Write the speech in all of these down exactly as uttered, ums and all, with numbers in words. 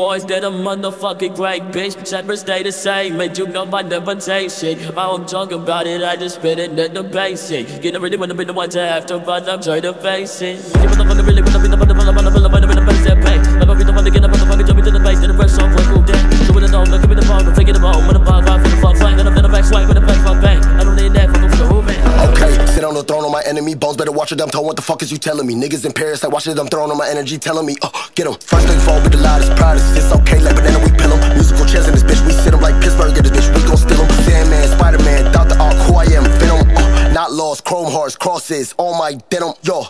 boys, they're the motherfucking great bitch. Sxmpra stay the same, but you know I never take shit. I don't talk about it, I just spit it in the basic. You don't really wanna be the one to have to, but I'm trying to face it. You motherfucker really wanna be the motherfucker, motherfucker, motherfucker, the face that pay. I'm gonna be the one to get a motherfucker, jump into the face, then the rest off like who dead. So with the dog, look at me the phone, I'm taking the ball, when I'm vibe, vibe, for the fuck, flank, then I'm in the back swing, with the back, fuck, bang. I don't need that, fuck, for the who, man. Okay, sit on the throne on my enemy bones, better watch your dumb tone, what the fuck is you telling me? Niggas in Paris, like watch it, I'm throwing on my energy, telling me, oh, get em. First they fall with the loudest, proudest, it's okay, like banana, we pill em. Musical chairs in this bitch, we sit em like Pittsburgh, in this bitch, we gon' steal em. Sandman, Spider-Man, Doctor Ark, who I am, Venom, uh, not lost, chrome hearts, crosses, all my denim, yo.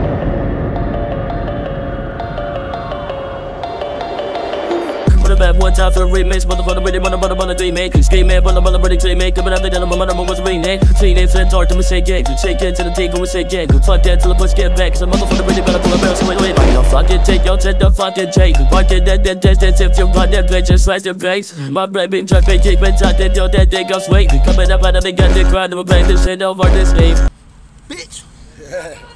One time for a remix, motherfucker, really wanna wanna wanna dream it. Scream it, wanna wanna wanna dream it. Coming out the denim, my mother was reading. Three names and talk to me, say gang. Shake it to the team, go and say gang. Fuck that till the push get back. Cause a motherfucker really better pull a barrel, so wait, wait. You fucking take, yo, take the fucking take. Fuck it, that, that, that, that, if you run that bitch, just slice the base. My brain been trying to take, but I did, yo, that thing goes wait. Coming up out of the gun, they grind, and we're playing this shit over this game. Bitch!